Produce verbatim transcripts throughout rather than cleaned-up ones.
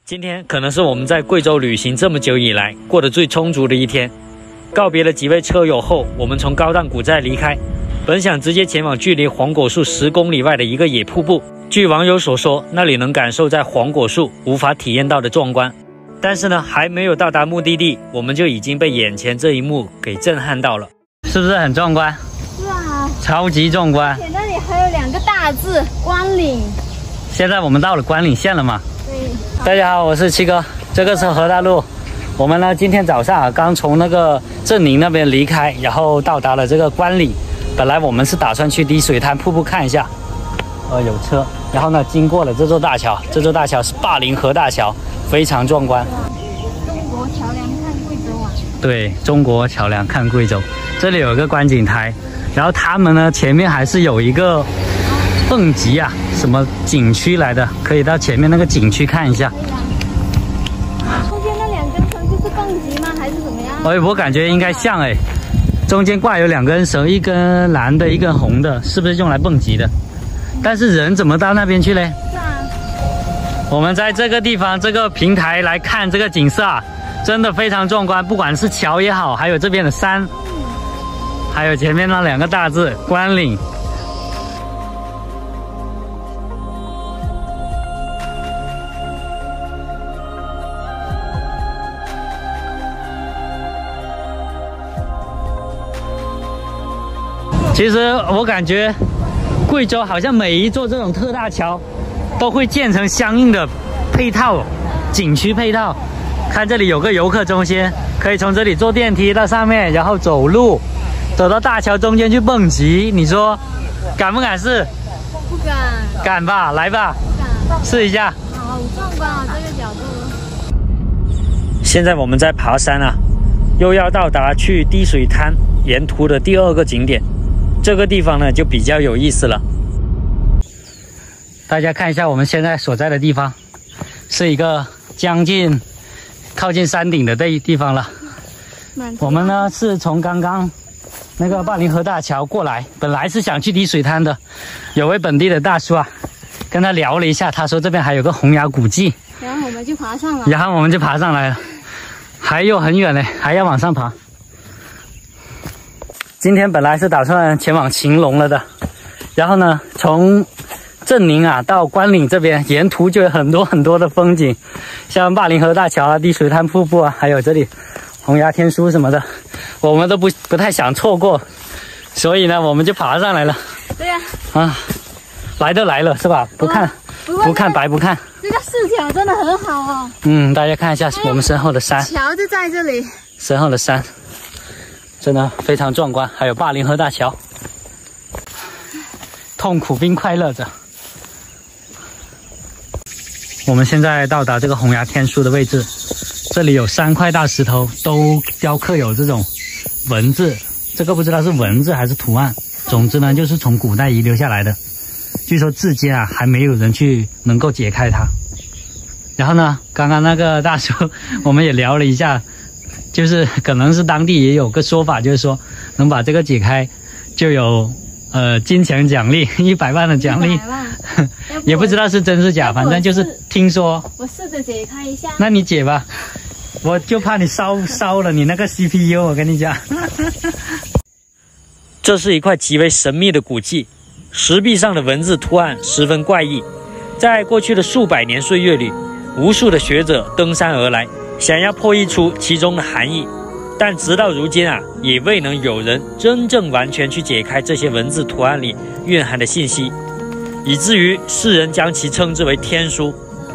今天可能是我们在贵州旅行这么久以来过得最充足的一天。告别了几位车友后，我们从高档古寨离开，本想直接前往距离黄果树十公里外的一个野瀑布。据网友所说，那里能感受在黄果树无法体验到的壮观。但是呢，还没有到达目的地，我们就已经被眼前这一幕给震撼到了，是不是很壮观？ 是啊， 超级壮观。 而且那里还有两个大字“关岭”。 现在我们到了关岭县了嘛？ 对。 大家好，我是七哥，这个是河大路。我们呢，今天早上啊，刚从那个镇宁那边离开，然后到达了这个关岭。本来我们是打算去滴水滩瀑布看一下，呃，有车。然后呢，经过了这座大桥，这座大桥是灞陵河大桥，非常壮观。 中国桥梁看贵州啊！ 对，中国桥梁看贵州。这里有一个观景台，然后他们呢前面还是有一个蹦极啊，什么景区来的，可以到前面那个景区看一下。 中间那两根绳就是蹦极吗？还是怎么样？ 哎，我感觉应该像哎，中间挂有两根绳，一根蓝的，一根红的，是不是用来蹦极的？但是人怎么到那边去嘞？ 是啊。 我们在这个地方这个平台来看这个景色啊，真的非常壮观，不管是桥也好，还有这边的山，还有前面那两个大字“关岭”。其实我感觉贵州好像每一座这种特大桥都会建成相应的配套景区配套。看这里有个游客中心，可以从这里坐电梯到上面，然后走路走到大桥中间去蹦极。你说敢不敢试？ 不敢。 敢吧，来吧， 敢试一下。 好壮观啊，这个角度。 现在我们在爬山啊，又要到达去滴水滩沿途的第二个景点。这个地方呢就比较有意思了，大家看一下我们现在所在的地方，是一个将近靠近山顶的这一地方了。我们呢是从刚刚那个灞陵河大桥过来，本来是想去滴水滩的，有位本地的大叔啊，跟他聊了一下，他说这边还有个洪崖古迹， 然后我们就爬上了， 然后我们就爬上来了，还有很远呢，还要往上爬。今天本来是打算前往秦龙了的，然后呢，从镇宁啊到关岭这边，沿途就有很多很多的风景，像灞陵河大桥啊、滴水滩瀑布啊，还有这里洪崖天书什么的，我们都不不太想错过，所以呢，我们就爬上来了。 对呀、 啊，啊，来都来了是吧？不看不, 不看白不看。 这个视角真的很好哦。 嗯，大家看一下我们身后的山， 桥就在这里， 身后的山。真的非常壮观，还有灞陵河大桥，痛苦并快乐着。我们现在到达这个洪崖天书的位置，这里有三块大石头，都雕刻有这种文字，这个不知道是文字还是图案，总之呢就是从古代遗留下来的，据说至今啊还没有人去能够解开它。然后呢，刚刚那个大叔我们也聊了一下，就是可能是当地也有个说法，就是说能把这个解开，就有呃金钱奖励一百万的奖励，也不知道是真是假，反正就是听说。 我试着解开一下。 那你解吧，我就怕你烧烧了你那个 C P U， 我跟你讲。这是一块极为神秘的古迹，石壁上的文字图案十分怪异，在过去的数百年岁月里，无数的学者登山而来，想要破译出其中的含义，但直到如今啊，也未能有人真正完全去解开这些文字图案里蕴含的信息，以至于世人将其称之为天书。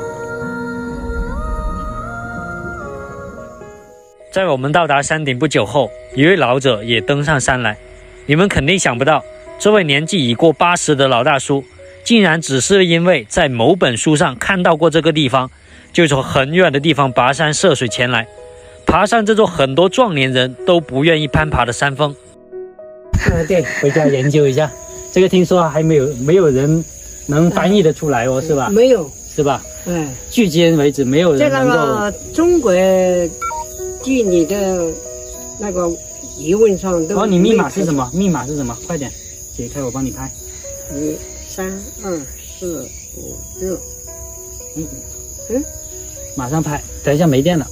在我们到达山顶不久后，一位老者也登上山来。你们肯定想不到，这位年纪已过八十的老大叔，竟然只是因为在某本书上看到过这个地方，就从很远的地方跋山涉水前来，爬上这座很多壮年人都不愿意攀爬的山峰。呃，对，回家研究一下。这个听说还没有没有人能翻译得出来哦，是吧？ 没有， 是吧？ 哎， 距今为止没有人能够。 这个中国据你的那个疑问上都。 哦，你密码是什么？密码是什么？快点解开，我帮你拍。 一三二四五六。嗯嗯。 马上拍，等一下没电了。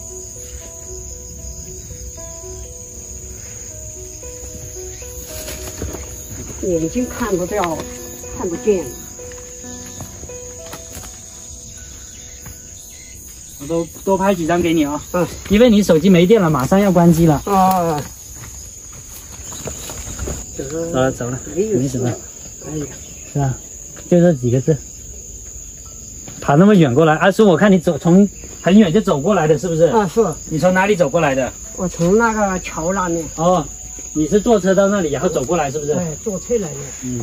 眼睛看不到，看不见。 我都多拍几张给你啊、哦。 嗯， 因为你手机没电了，马上要关机了。 啊。 走了走了， 没有没什么。 哎呀， 是啊，就这几个字。跑那么远过来，阿叔，我看你走从很远就走过来的，是不是？ 啊是。 你从哪里走过来的？ 我从那个桥那面。 哦，你是坐车到那里，然后走过来，是不是？ 哎，坐车来的。 嗯。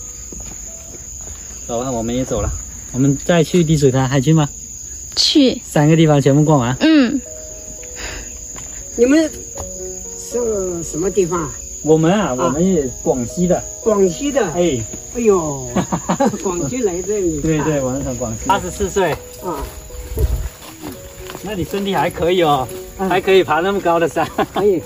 走了，我们也走了。我们再去滴水滩，还去吗？ 去。 三个地方全部逛完。 嗯。 你们是什么地方啊？ 我们啊，我们也广西的。 广西的。 哎。 哎呦，广西来这里。 对对，我们从广西。八十四岁。 啊。 那你身体还可以哦，嗯、还可以爬那么高的山。 可以。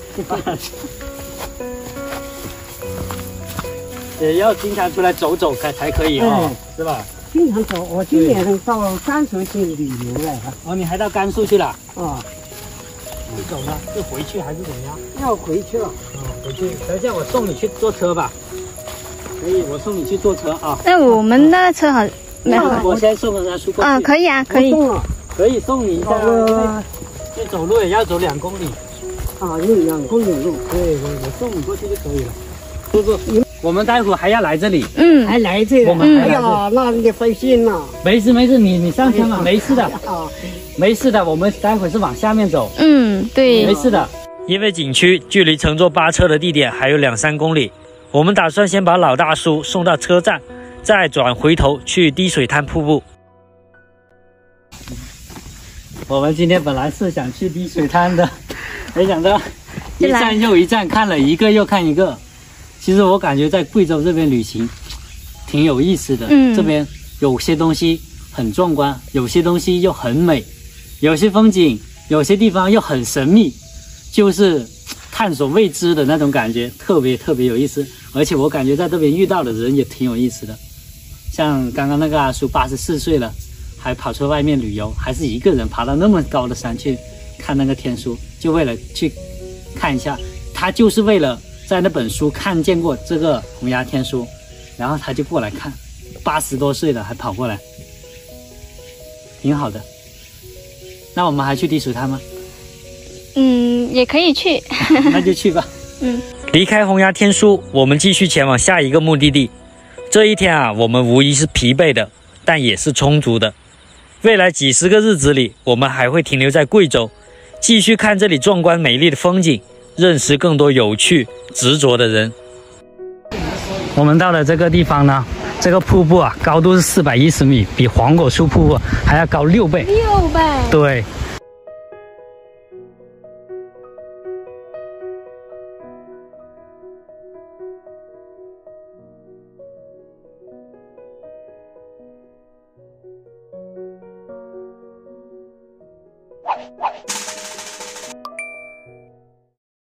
也要经常出来走走才才可以哦，嗯、是吧？ 经常走，我今年到甘肃去旅游了。 哦，你还到甘肃去了？ 啊。 是走了，是回去还是怎么样？ 要回去了。 哦，回去。等一下，我送你去坐车吧。可以，我送你去坐车啊。 那我们那车好没好。 我先送个他叔过去。 啊，可以啊，可以。 可以送你一下，呃、因为走路也要走两公里。 啊，有两公里路。 对对，我送你过去就可以了。叔叔，我们待会儿还要来这里。 嗯， 还来这里。 我们还来这里。 哎呀，那你费心了。 没事没事，你你上车嘛，没事的。 啊， 没事的，我们待会儿是往下面走。 嗯，对， 没事的。因为景区距离乘坐巴车的地点还有两三公里，我们打算先把老大叔送到车站，再转回头去滴水滩瀑布。我们今天本来是想去滴水滩的，没想到一站又一站，看了一个又看一个。其实我感觉在贵州这边旅行挺有意思的，嗯，这边有些东西很壮观，有些东西又很美，有些风景，有些地方又很神秘，就是探索未知的那种感觉，特别特别有意思。而且我感觉在这边遇到的人也挺有意思的，像刚刚那个阿叔八十四岁了。还跑出外面旅游，还是一个人爬到那么高的山去看那个天书，就为了去看一下。他就是为了在那本书看见过这个洪崖天书，然后他就过来看，八十多岁了还跑过来，挺好的。那我们还去滴水滩吗？ 嗯，也可以去。 那就去吧。 嗯。 离开洪崖天书，我们继续前往下一个目的地。这一天啊，我们无疑是疲惫的，但也是充足的。未来几十个日子里，我们还会停留在贵州，继续看这里壮观美丽的风景，认识更多有趣、执着的人。我们到了这个地方呢，这个瀑布啊，高度是四百一十米，比黄果树瀑布还要高六倍。 六倍。 对。What?